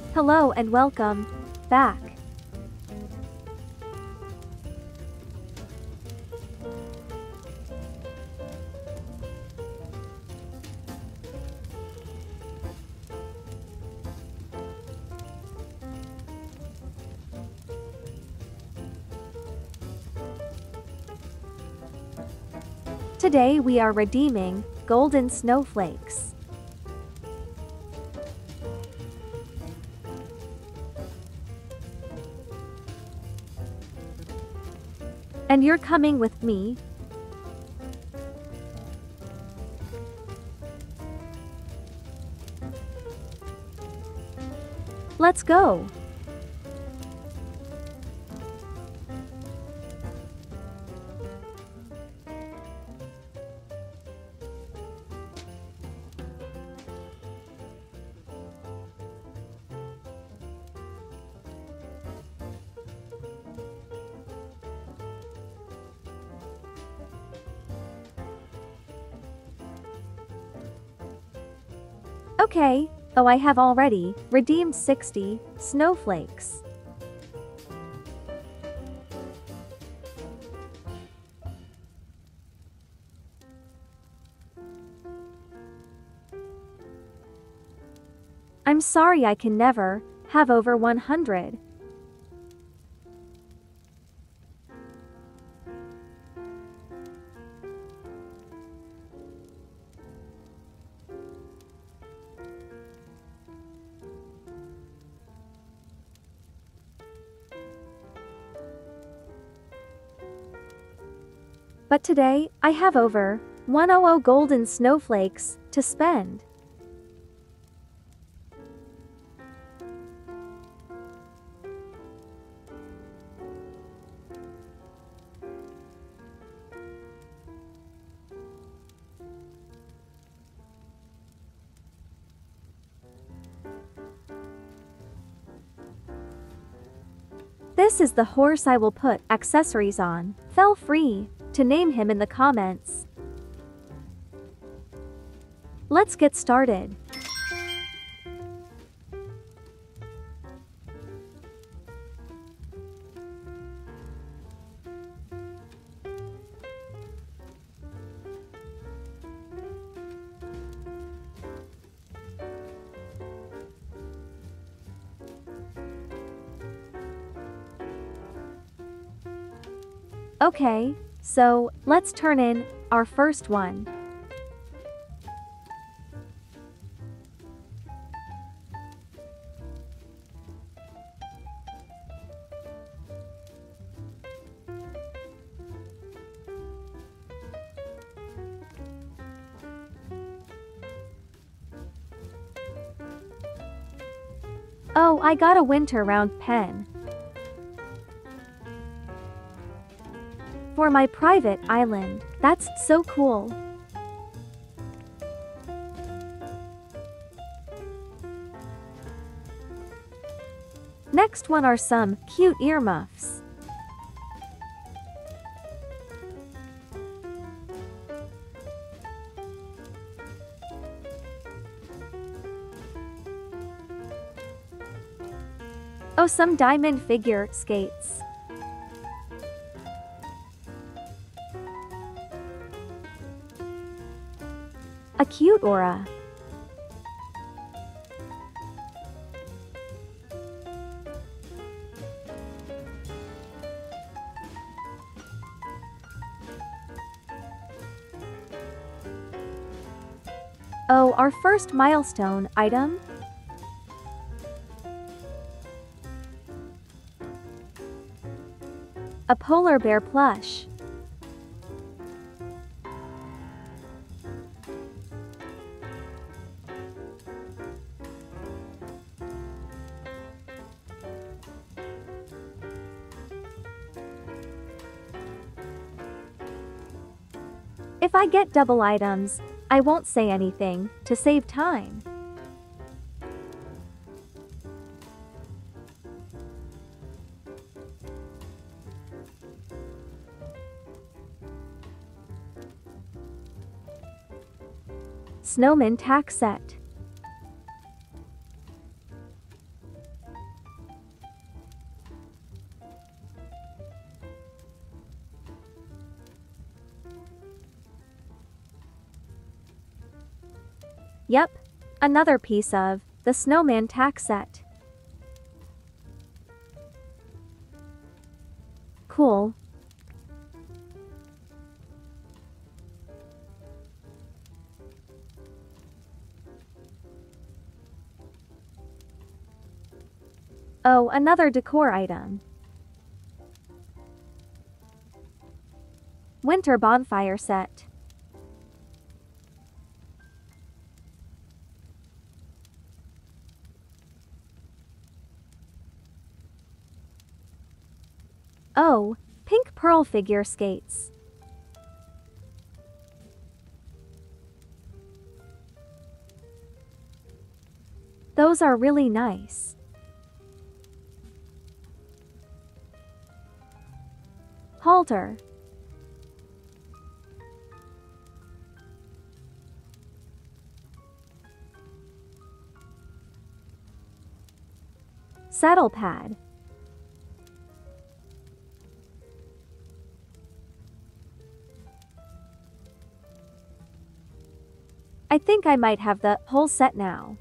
Hello and welcome back. Today we are redeeming golden snowflakes. And you're coming with me? Let's go! Okay, I have already redeemed 60 snowflakes. I'm sorry, I can never have over 100. But today, I have over 100 golden snowflakes to spend. This is the horse I will put accessories on. Feel free to name him in the comments. Let's get started. Okay, so let's turn in our first one. Oh, I got a winter round pen for my private island. That's so cool. Next one are some cute earmuffs. Oh, some diamond figure skates. A cute aura. Oh, our first milestone item. A polar bear plush. If I get double items, I won't say anything to save time. Snowman tack set. Yep, another piece of the snowman tack set. Cool. Oh, another decor item. Winter bonfire set. Oh, pink pearl figure skates. Those are really nice. Halter. Saddle pad. I think I might have the whole set now.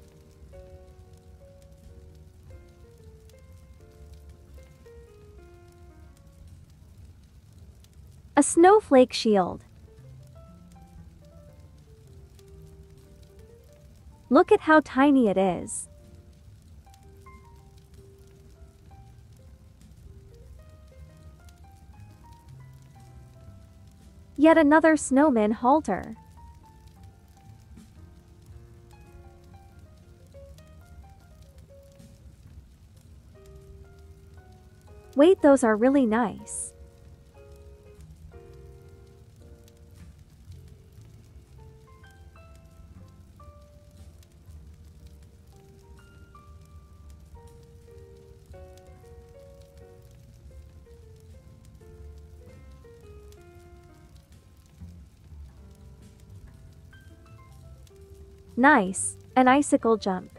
A snowflake shield. Look at how tiny it is. Yet another snowman halter. Wait, those are really nice. Nice, an icicle jump.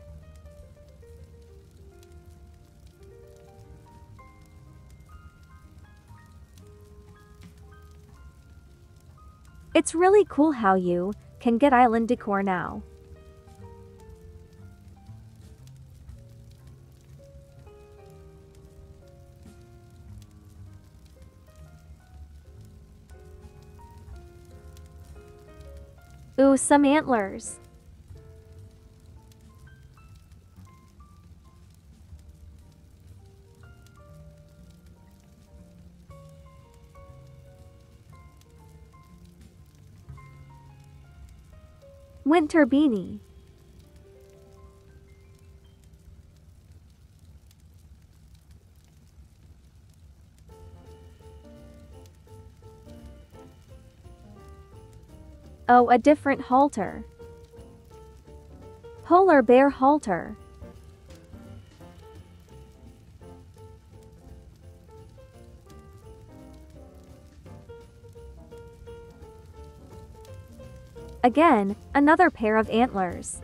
It's really cool how you can get island decor now. Ooh, some antlers. Winter beanie. Oh, a different halter. Polar bear halter. Again, another pair of antlers.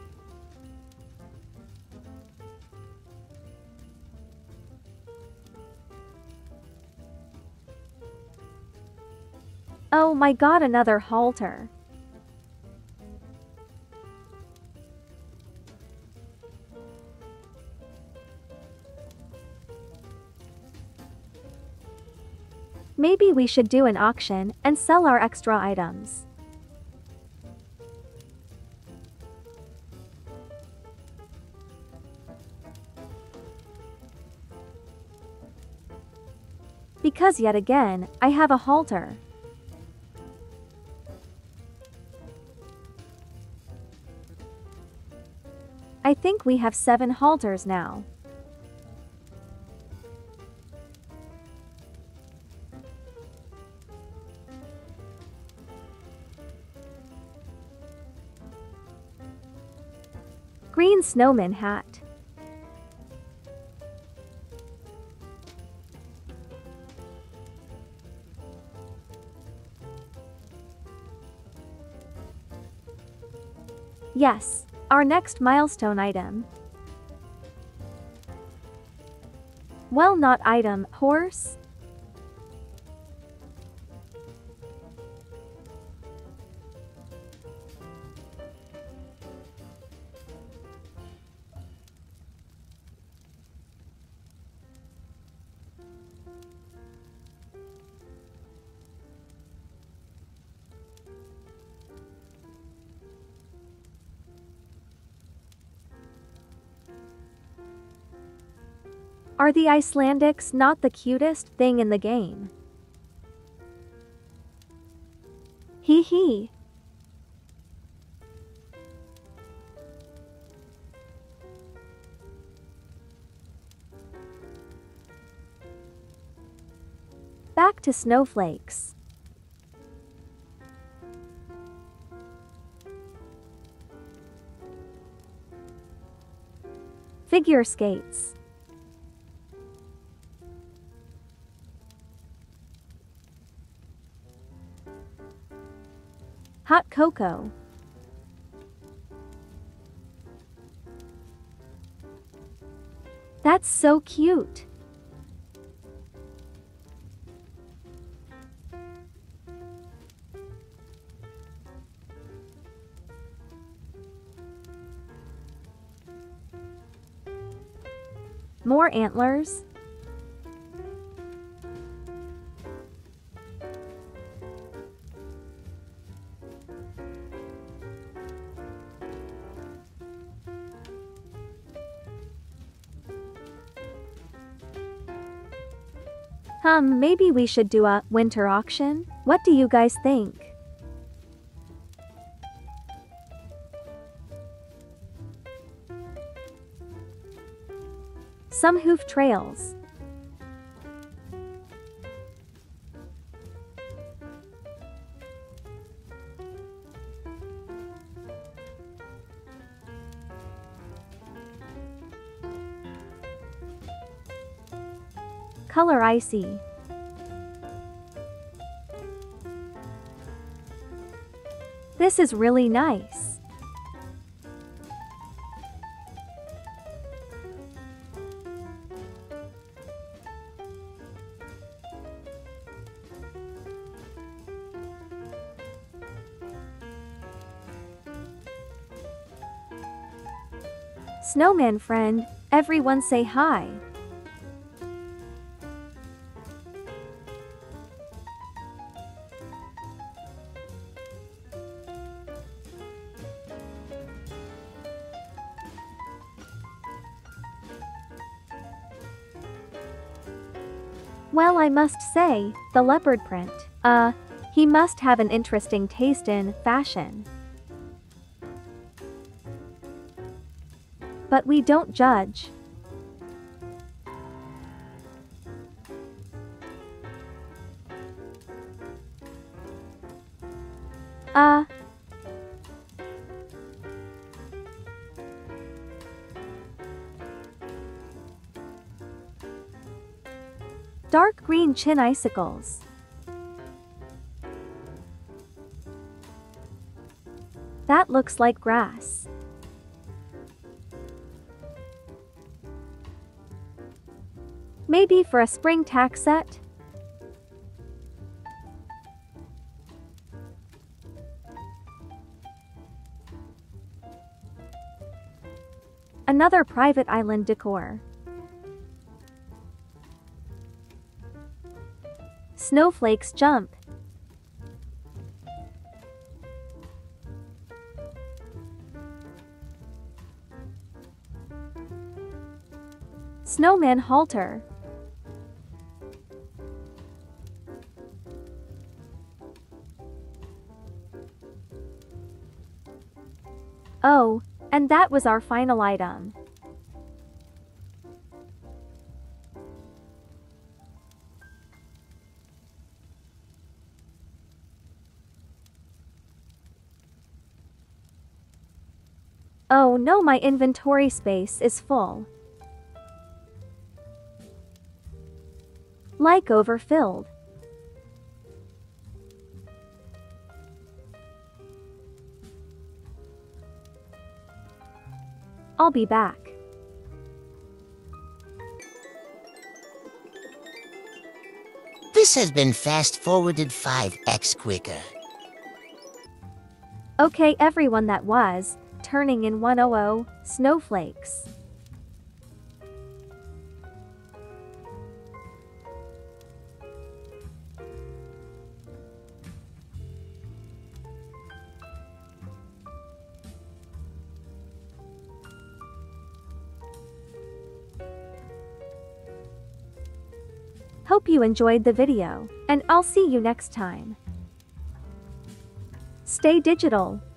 Oh my god, another halter. Maybe we should do an auction and sell our extra items. Because yet again, I have a halter. I think we have 7 halters now. Green snowman hat. Yes, our next milestone item. Well, not item, horse. Are the Icelandics not the cutest thing in the game? Hee hee. Back to snowflakes. Figure skates. Hot cocoa. That's so cute. More antlers. Maybe we should do a winter auction? What do you guys think? Some hoof trails. Color icy. This is really nice. Snowman friend, everyone say hi. Well, I must say, the leopard print. He must have an interesting taste in fashion. But we don't judge. Dark green chin icicles. That looks like grass. Maybe for a spring tack set? Another private island decor. Snowflakes jump. Snowman halter. Oh, and that was our final item. Oh no, my inventory space is full. Like overfilled. I'll be back. This has been fast-forwarded 5x quicker. Okay everyone, that was turning in 100 snowflakes. Hope you enjoyed the video, and I'll see you next time. Stay digital.